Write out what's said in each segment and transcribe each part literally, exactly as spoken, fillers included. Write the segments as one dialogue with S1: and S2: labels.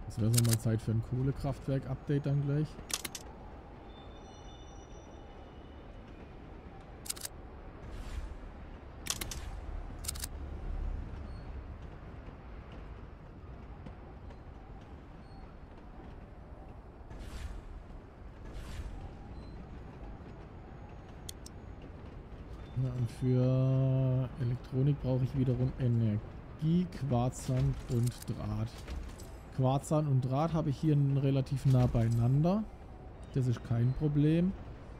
S1: Es wäre so mal Zeit für ein Kohlekraftwerk-Update dann gleich. Na, und für Elektronik brauche ich wiederum Energie, Quarzsand und Draht. Quarzsand und Draht habe ich hier relativ nah beieinander. Das ist kein Problem.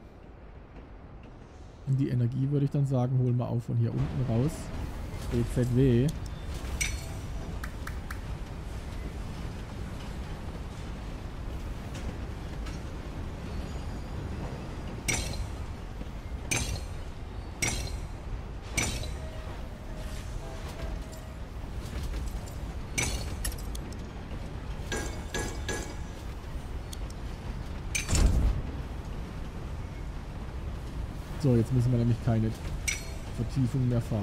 S1: Und die Energie würde ich dann sagen, holen wir auch von hier unten raus. B Z W. So, jetzt müssen wir nämlich keine Vertiefung mehr fahren.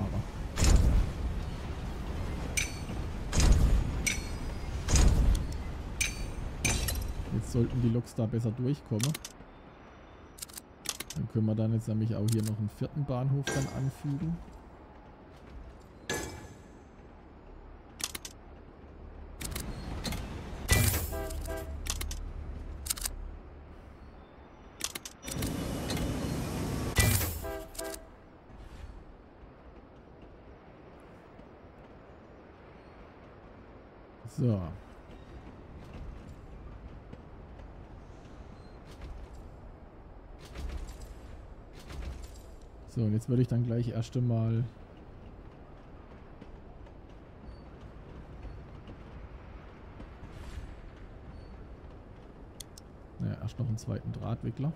S1: Jetzt sollten die Loks da besser durchkommen. Dann können wir dann jetzt nämlich auch hier noch einen vierten Bahnhof dann anfügen. So. So, und jetzt würde ich dann gleich erst einmal naja, erst noch einen zweiten Drahtwickler.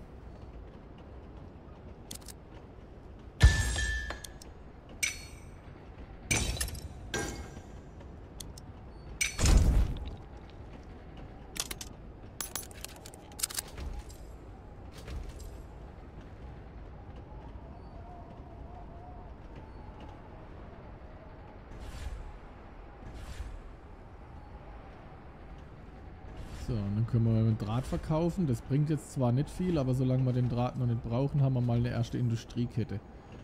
S1: So, und dann können wir den Draht verkaufen. Das bringt jetzt zwar nicht viel, aber solange wir den Draht noch nicht brauchen, haben wir mal eine erste Industriekette.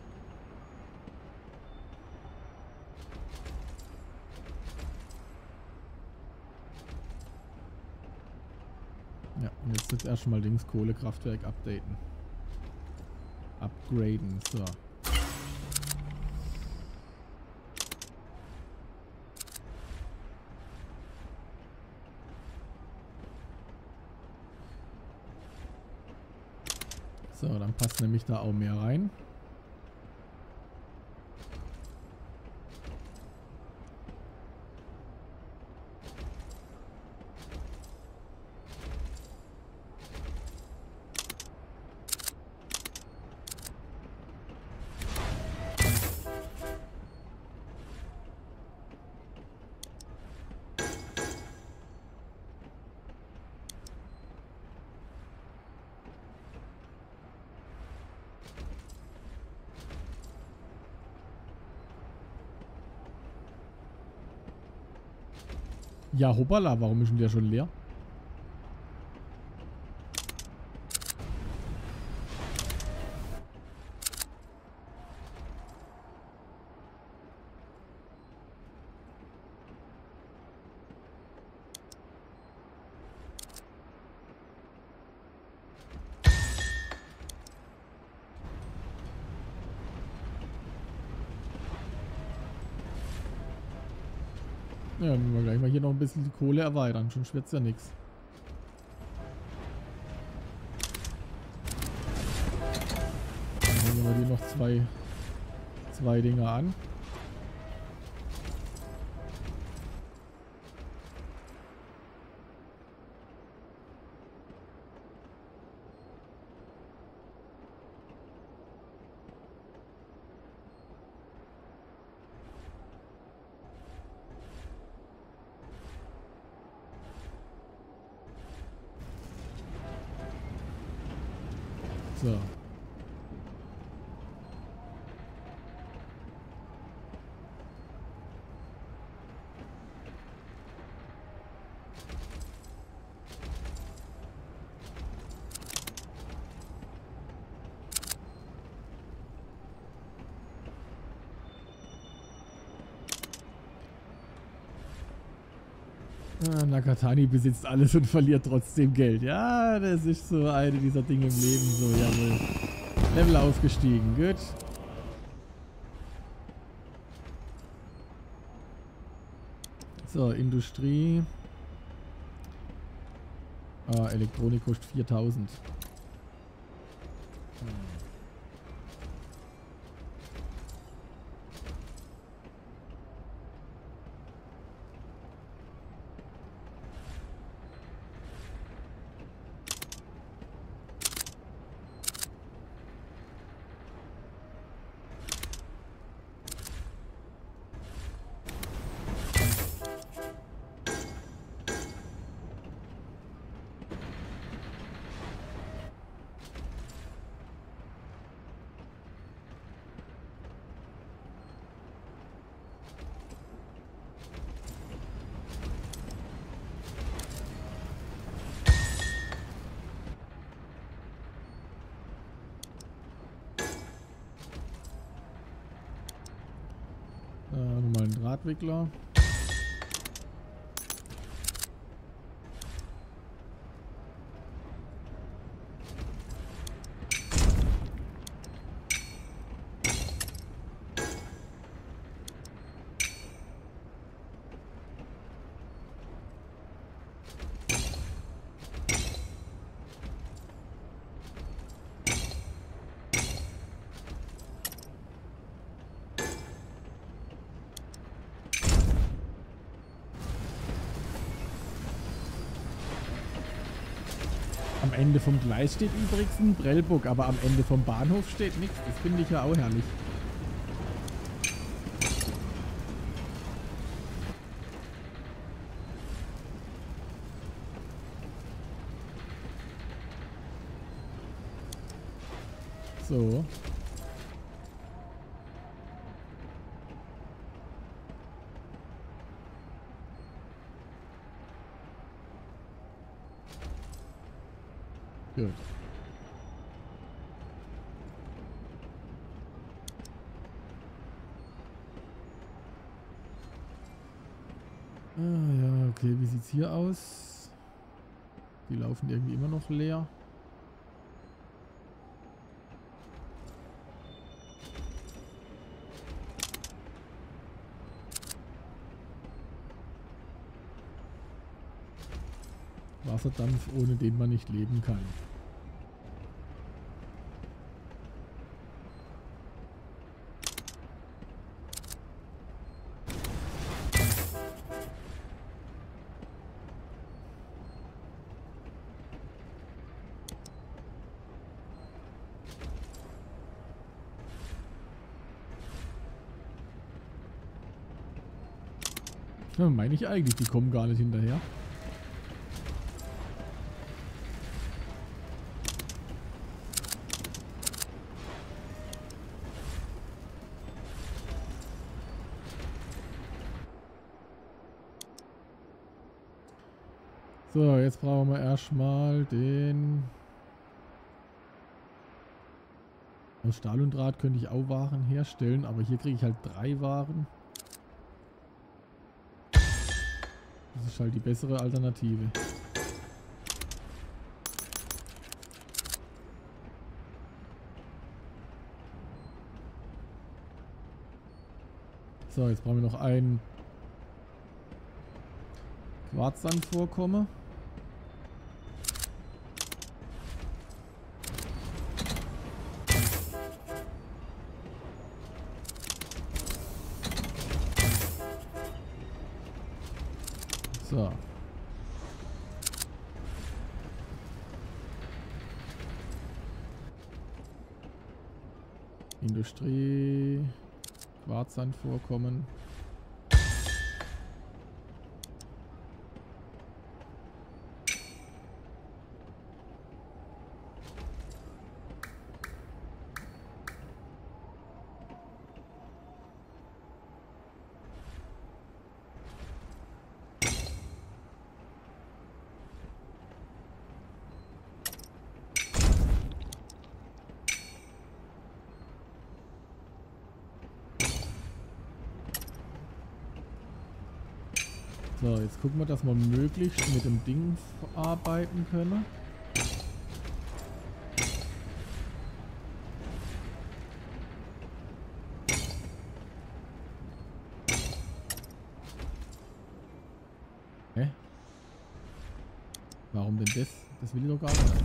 S1: Ja, und jetzt jetzt erstmal Dings Kohlekraftwerk updaten. Upgraden, so. So, dann passt nämlich da auch mehr rein. Ja, hoppala, warum ist denn der schon leer? Ja, dann müssen wir gleich mal hier noch ein bisschen die Kohle erweitern, sonst wird's ja nichts. Dann hängen wir hier noch zwei, zwei Dinger an. So. Ah, Nakatani besitzt alles und verliert trotzdem Geld. Ja, das ist so eine dieser Dinge im Leben. So, jawohl. Level aufgestiegen. Gut. So, Industrie. Ah, Elektronik kostet viertausend. Äh, nochmal ein Drahtwickler. Am Ende vom Gleis steht übrigens ein Prellbock, aber am Ende vom Bahnhof steht nichts. Das finde ich ja auch herrlich. So. Gut. Ah ja, okay, wie sieht's hier aus? Die laufen irgendwie immer noch leer. Wasserdampf, ohne den man nicht leben kann. Ja, meine ich eigentlich, die kommen gar nicht hinterher. So, jetzt brauchen wir erstmal den... Aus Stahl und Draht könnte ich auch Waren herstellen, aber hier kriege ich halt drei Waren. Das ist halt die bessere Alternative. So, jetzt brauchen wir noch ein Quarzsandvorkommen. So. Industrie, Quarzsandvorkommen. So, jetzt gucken wir, dass wir möglichst mit dem Ding arbeiten können. Hä? Warum denn das? Das will ich doch gar nicht.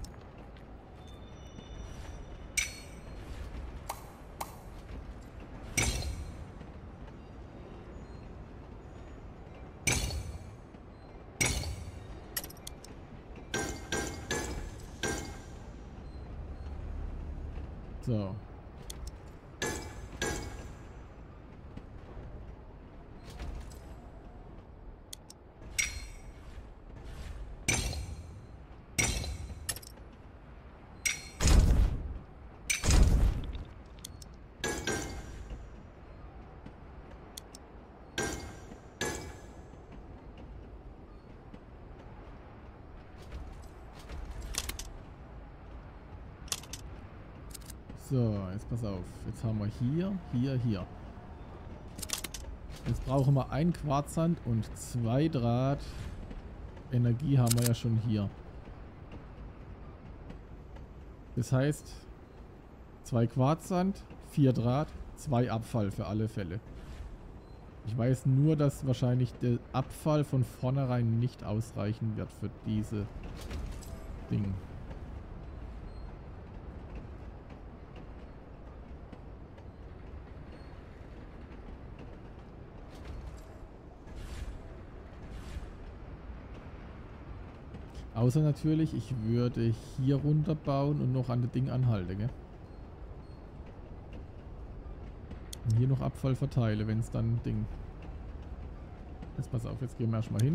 S1: So. So, jetzt pass auf. Jetzt haben wir hier, hier, hier. Jetzt brauchen wir ein Quarzsand und zwei Draht. Energie haben wir ja schon hier. Das heißt, zwei Quarzsand, vier Draht, zwei Abfall für alle Fälle. Ich weiß nur, dass wahrscheinlich der Abfall von vornherein nicht ausreichen wird für diese Dinge. Außer natürlich, ich würde hier runter bauen und noch an das Ding anhalten, gell? Und hier noch Abfall verteile, wenn es dann Ding... Jetzt pass auf, jetzt gehen wir erstmal hin.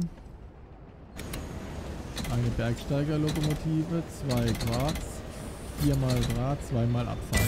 S1: Eine Bergsteigerlokomotive, zwei Quarz, viermal Draht, zweimal Abfall.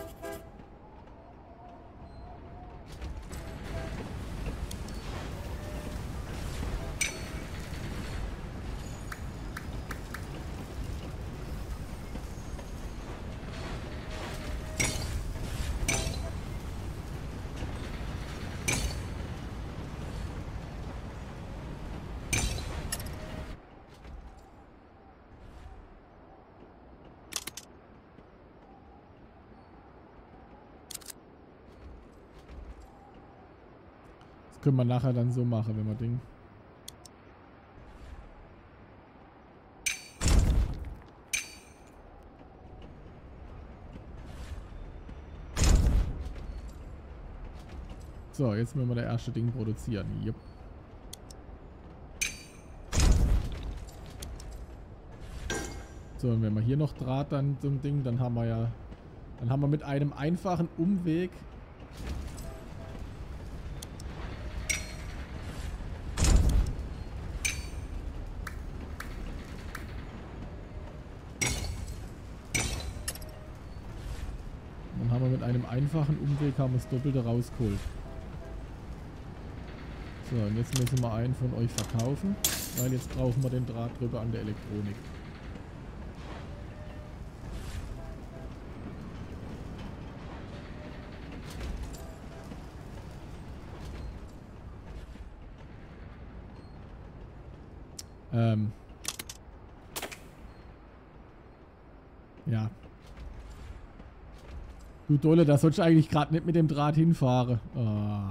S1: Können wir nachher dann so machen, wenn wir Ding. So, jetzt müssen wir das erste Ding produzieren. Jupp. So, und wenn wir hier noch Draht dann zum Ding, dann haben wir ja, dann haben wir mit einem einfachen Umweg mit einem einfachen Umweg haben wir das Doppelte rausgeholt. So, und jetzt müssen wir einen von euch verkaufen, weil jetzt brauchen wir den Draht drüber an der Elektronik. Ähm. Ja. Du Dolle, da sollst du eigentlich gerade nicht mit dem Draht hinfahren. Oh.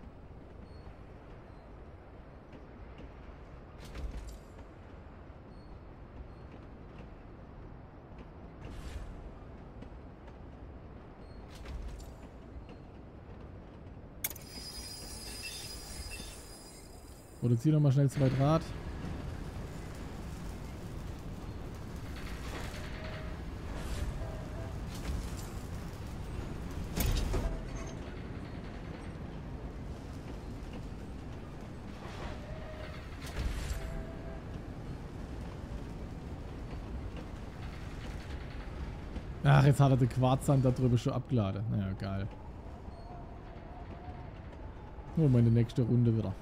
S1: Produziere nochmal schnell zwei Draht. Ach, jetzt hat er den Quarzsand da drüber schon abgeladen. Naja, geil. Nur meine nächste Runde wieder.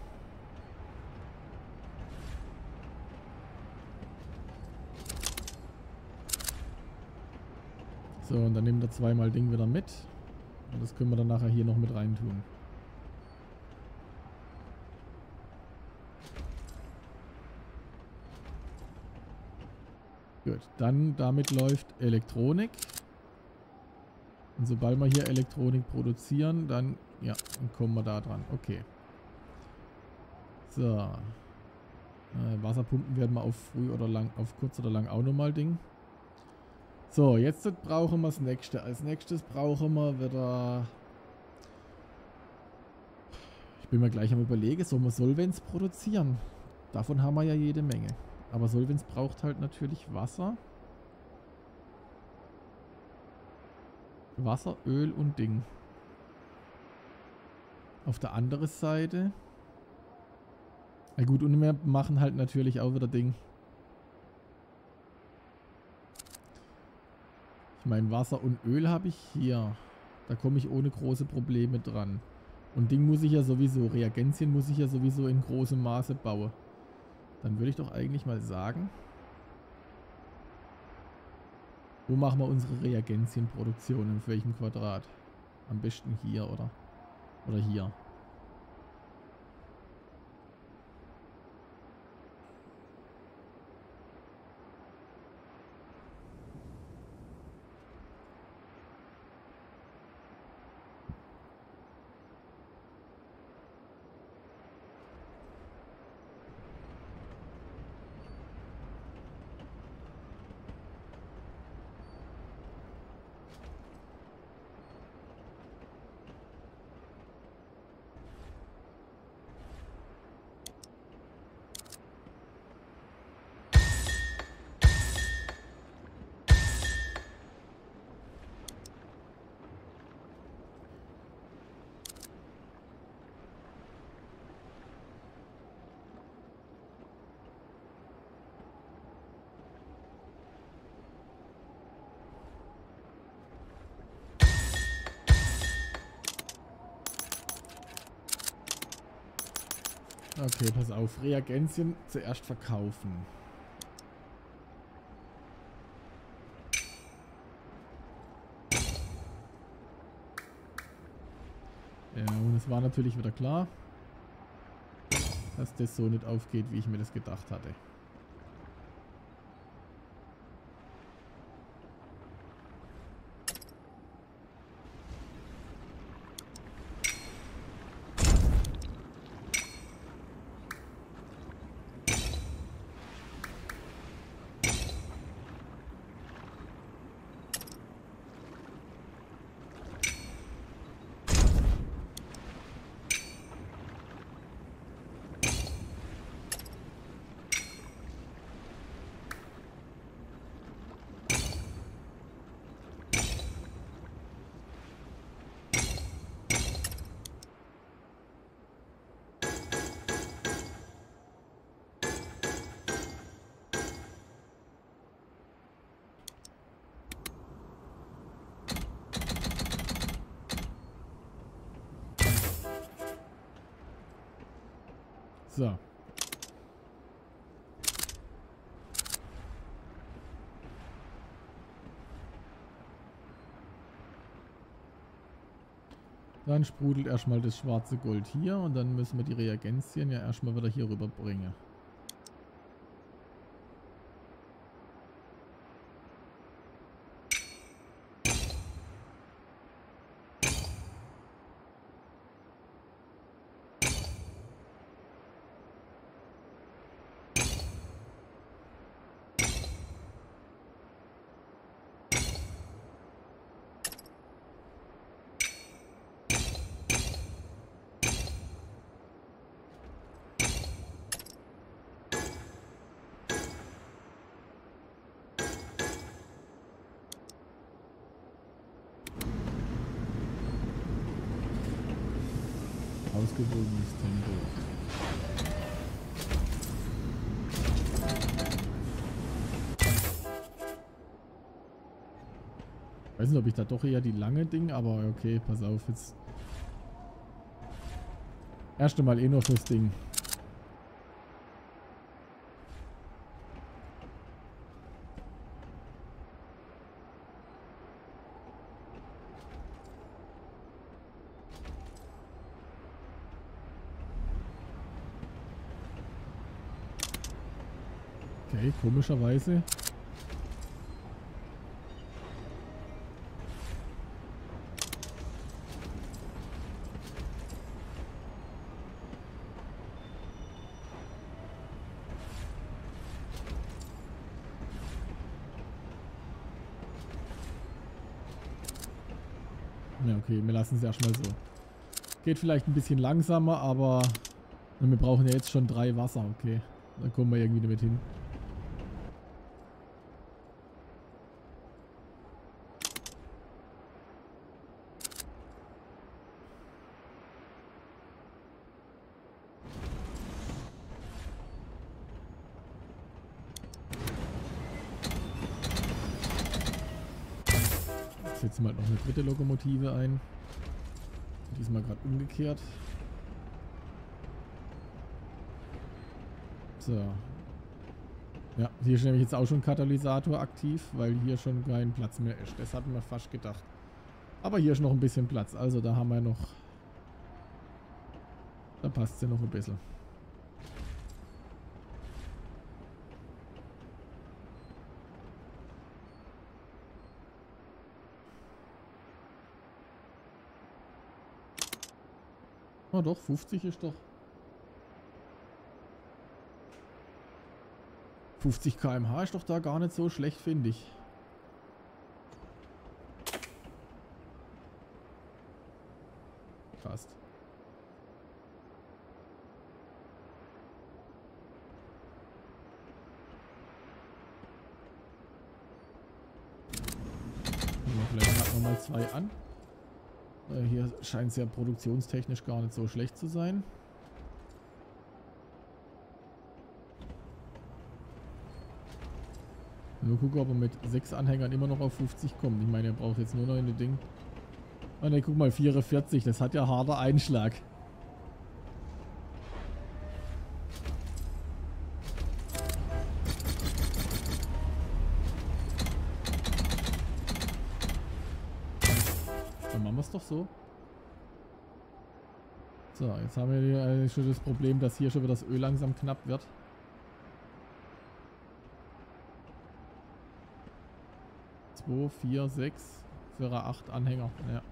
S1: So, und dann nehmen wir zweimal Ding wieder mit. Und das können wir dann nachher hier noch mit rein tun. Gut, dann damit läuft Elektronik. Und sobald wir hier Elektronik produzieren, dann, ja, dann kommen wir da dran. Okay. So. Äh, Wasserpumpen werden wir auf früh oder lang, auf kurz oder lang auch nochmal Ding. So, jetzt brauchen wir das nächste. Als nächstes brauchen wir wieder... Ich bin mir gleich am Überlegen, sollen wir Solvenz produzieren? Davon haben wir ja jede Menge. Aber Solvenz braucht halt natürlich Wasser. Wasser, Öl und Ding. Auf der anderen Seite... Na gut, und wir machen halt natürlich auch wieder Ding. Ich meine, Wasser und Öl habe ich hier. Da komme ich ohne große Probleme dran. Und Ding muss ich ja sowieso, Reagenzien muss ich ja sowieso in großem Maße bauen. Dann würde ich doch eigentlich mal sagen, wo machen wir unsere Reagenzienproduktion, auf welchem Quadrat? Am besten hier, oder? Oder hier. Okay, pass auf. Reagenzien zuerst verkaufen. Ja, und es war natürlich wieder klar, dass das so nicht aufgeht, wie ich mir das gedacht hatte. So. Dann sprudelt erstmal das schwarze Gold hier und dann müssen wir die Reagenzien ja erstmal wieder hier rüber bringen. Ausgewogenes Tempo. Ich weiß nicht, ob ich da doch eher die lange Ding, aber okay, pass auf, jetzt. Erst einmal eh noch das Ding. Okay, komischerweise Ja, okay, wir lassen es erstmal so. Geht vielleicht ein bisschen langsamer, aber wir brauchen ja jetzt schon drei Wasser, okay. Da kommen wir irgendwie damit hin. Setzen wir halt noch eine dritte Lokomotive ein. Diesmal gerade umgekehrt. So. Ja, hier ist nämlich jetzt auch schon Katalysator aktiv, weil hier schon kein Platz mehr ist. Das hatten wir fast gedacht. Aber hier ist noch ein bisschen Platz. Also da haben wir noch... Da passt es ja noch ein bisschen. Na doch, fünfzig ist doch... fünfzig Kilometer pro Stunde ist doch da gar nicht so schlecht, finde ich. Fast. Vielleicht machen wir mal zwei an. Äh, hier scheint es ja produktionstechnisch gar nicht so schlecht zu sein. Nur gucken, ob er mit sechs Anhängern immer noch auf fünfzig kommt. Ich meine, er braucht jetzt nur noch ein Ding. Ah ne, guck mal, vierundvierzig. Das hat ja harter Einschlag. Dann machen wir es doch so. So, jetzt haben wir hier schon das Problem, dass hier schon wieder das Öl langsam knapp wird. zwei, vier, sechs, für acht Anhänger. Ja.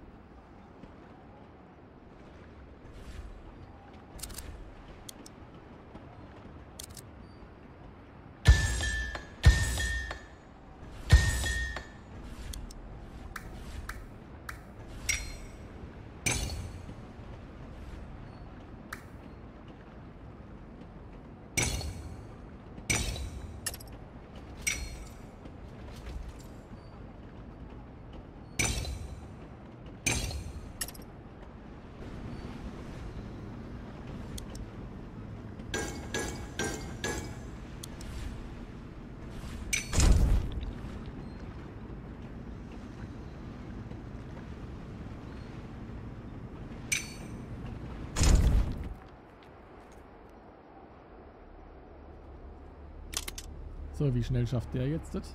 S1: So, wie schnell schafft der jetzt das?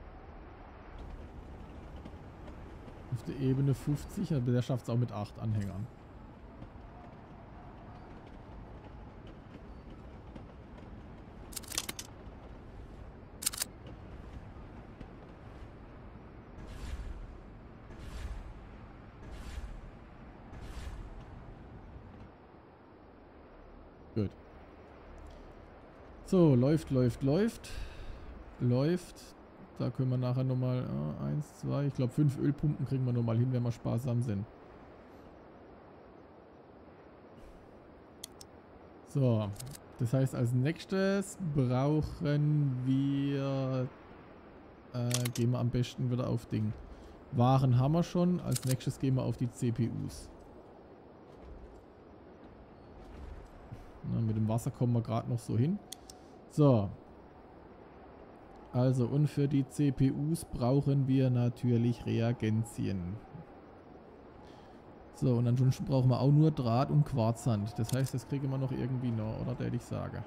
S1: Auf der Ebene fünfzig, aber der schafft es auch mit acht Anhängern. Gut. So, läuft, läuft, läuft. Läuft. Da können wir nachher nochmal äh, eins, zwei, ich glaube fünf Ölpumpen kriegen wir nochmal hin, wenn wir sparsam sind. So, das heißt als nächstes brauchen wir, äh, gehen wir am besten wieder auf Ding. Waren haben wir schon, als nächstes gehen wir auf die C P Us. Na, mit dem Wasser kommen wir gerade noch so hin. So. Also, und für die C P Us brauchen wir natürlich Reagenzien. So, und ansonsten brauchen wir auch nur Draht und Quarzsand. Das heißt, das kriegen wir noch irgendwie noch, oder der ich sage.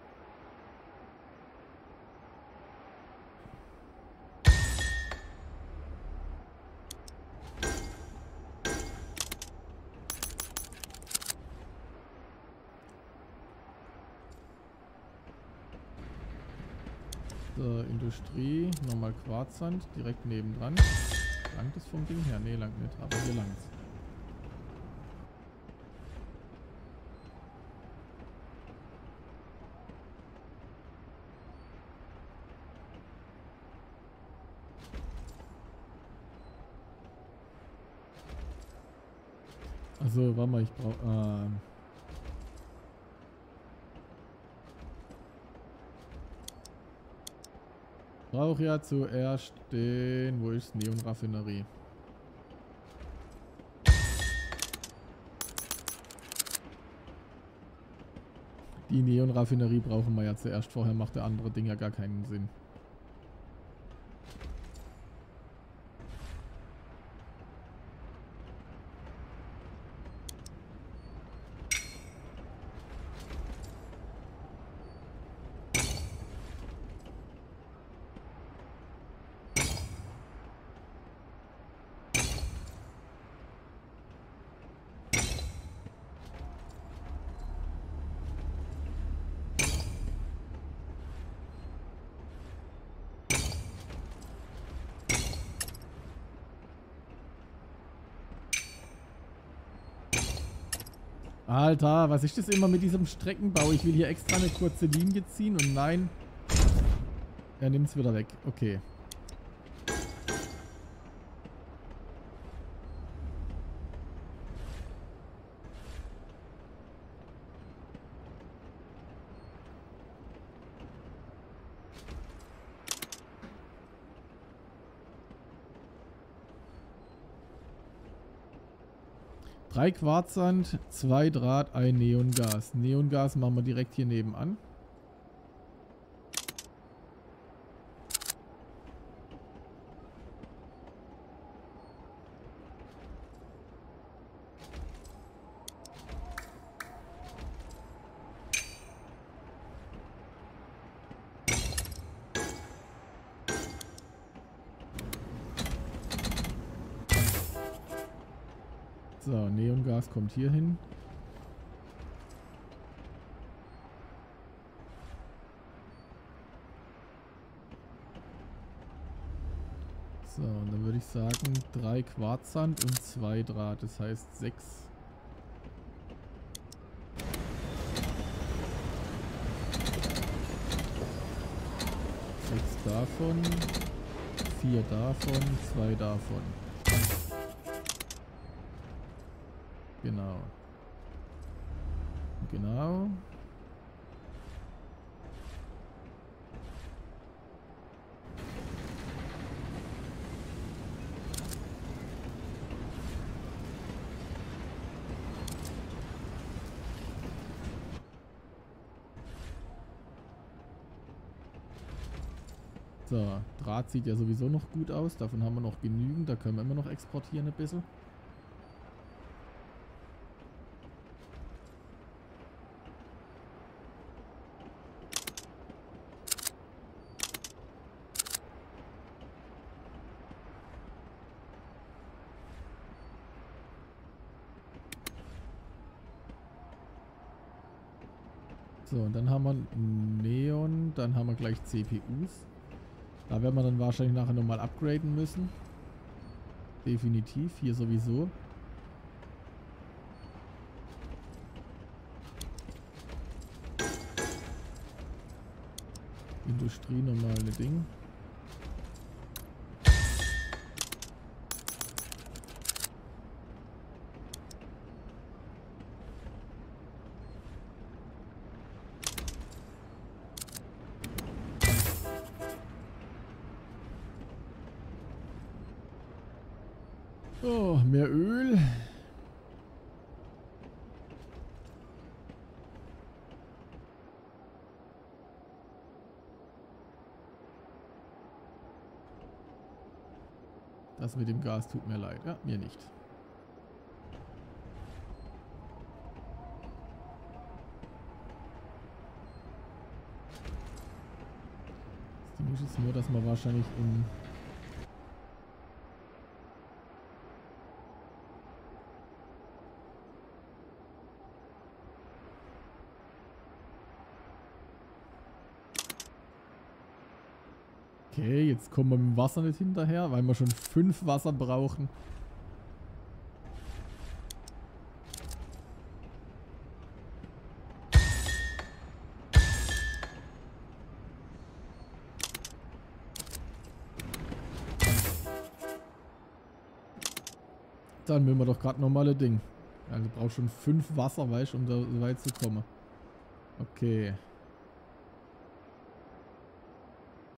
S1: So, Industrie, nochmal Quarzsand, direkt nebendran. Langt es vom Ding her? Ne, langt nicht, aber hier langt es. Also, warte mal, ich brauche... Ähm, brauche ja zuerst den... Wo ist Neon-Raffinerie? Die Neon-Raffinerie brauchen wir ja zuerst. Vorher macht der andere Ding ja gar keinen Sinn. Alter, was ist das immer mit diesem Streckenbau? Ich will hier extra eine kurze Linie ziehen und nein. Er nimmt es wieder weg. Okay. Drei Quarzsand, zwei Draht, ein Neongas. Neongas machen wir direkt hier nebenan. So, Neongas kommt hier hin. So, und dann würde ich sagen, drei Quarzsand und zwei Draht. Das heißt sechs. Sechs davon, vier davon, zwei davon. Genau. Genau. So, Draht sieht ja sowieso noch gut aus. Davon haben wir noch genügend. Da können wir immer noch exportieren ein bisschen. So, und dann haben wir Neon, dann haben wir gleich C P Us. Da werden wir dann wahrscheinlich nachher nochmal upgraden müssen. Definitiv, hier sowieso. Industrie nochmal eine Ding. Oh, mehr Öl. Das mit dem Gas tut mir leid. Ja, mir nicht. Das Ding ist jetzt nur, dass man wahrscheinlich in... Okay, jetzt kommen wir mit dem Wasser nicht hinterher, weil wir schon fünf Wasser brauchen. Dann müssen wir doch gerade normale Ding. Also brauchst schon fünf Wasser, weißt du, um da so weit zu kommen. Okay.